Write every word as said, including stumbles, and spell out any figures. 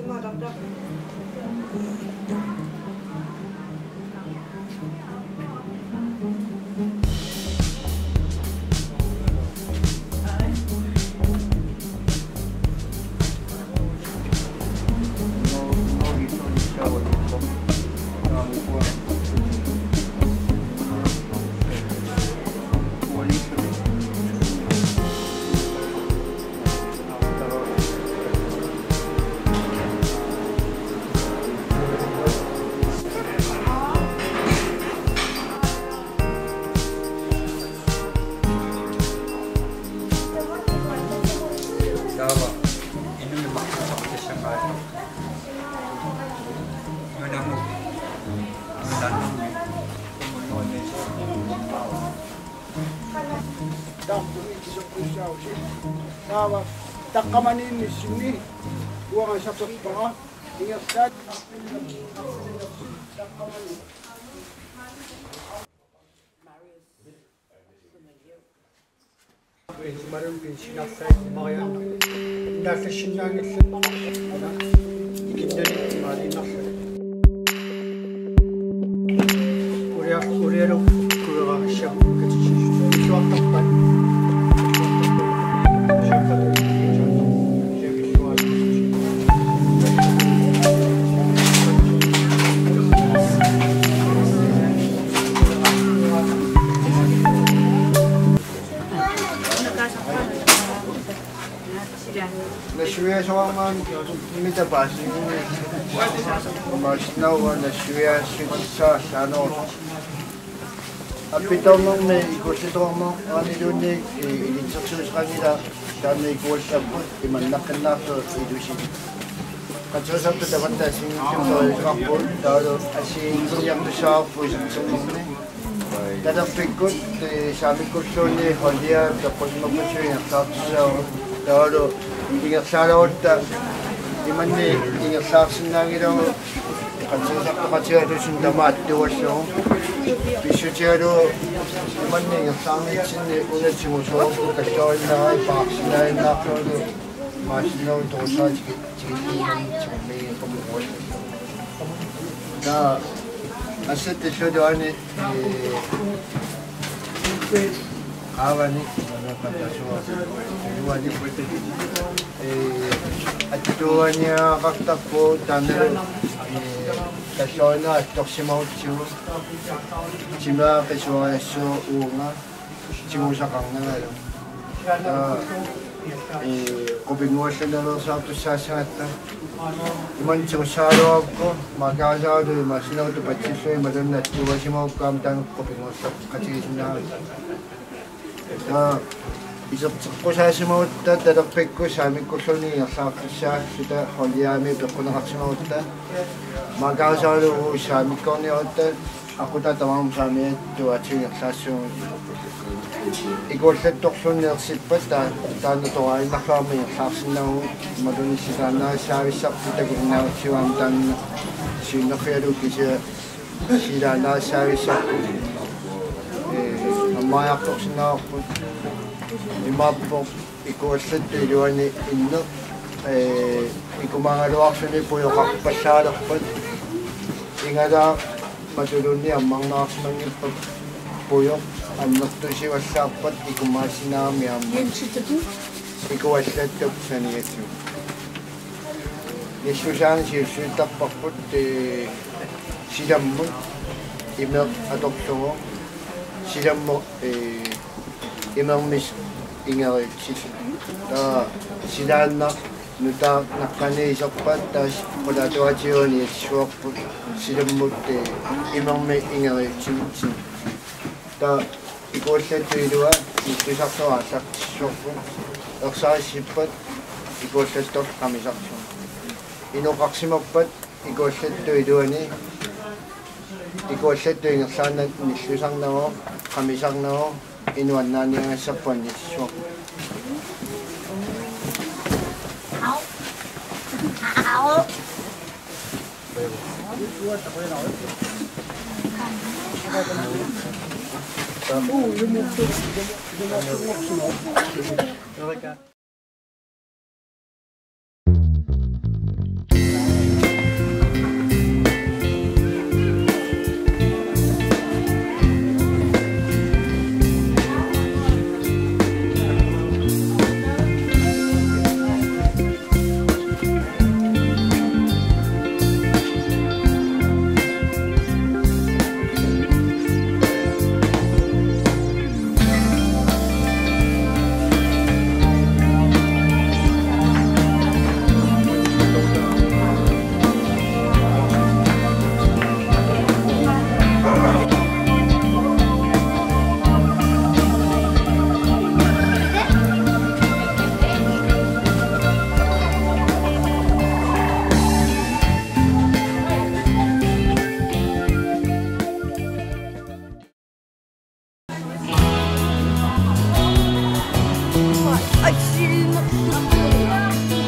Nawa takamanin ni sini buang sapot pa ingat kat Marum pinsinak sa mga nasa sinangit sa mga ikindali marinak sa Korea Korea Korea siya kasi siya takpan Nashwiya mita basi mas nawa nashwiya sa ano apito mo may ikusito mo ani duni ilinsusus kanila kami ikusa po imanakan na so idusin katso sa to dapat ta sing to kapon dalo asin yang to sa po sa sumne kada pikot sa mi kursone holia kapon mo po siya sa dalo ingat salawta imane ingat saksin na giraw katso sa to katso idusin damat diwasyo Bishutiaro, Monday, a family in the Unity, the story now, box nine, not for the Marshall, those such to me from the voice. Now, I said the show on it, Avani, at the Duania, Octapo, Thunder. Kasona toksimo chu chima peswa so unga chimu sa kang na lo eh kopingo sa na sa to sa sa ta iman chu sa ro ko magaja do masina to pachiso madan na tu wasimo kam tan kopingo sa kachi na ta isap ko sa simo ta ta pek ko sa mi ko so ni sa sa sita holiami to ko na kaksimo ta Magasalu sa mikon ni otel aku tak tamam sa mi tu achi sasyon igor sa tokson ni sipet ta ta no to ay nakami saksin na maduni sita na sa isap kita gina siwam tan sino kaya kisi sila na sa isap eh amaya tokson na ako imapo igor sa tuyo ni inno eh ikumangalo ako ni po yung kakapasarap po ingada matulun niya mang nakasman yung pagpuyok ang nagtusi wasapat ikumasi namin ang ikuwasatab sa niya ito Yesu saan siya sutak pakput siya mo imang adopto siya mo imang mis ingay sila na nuta nakane sapat tas pada tu aja ni swap silamut imang me ingai chin chin ta ikut tu dua itu satu asak swap aksa sipat ikut tu kami sakso ino kaksimapat ikut tu dua ni ikut tu yang sana ni susang na kami sang na inuan na niya sapan ni swap Ow. Oh, film.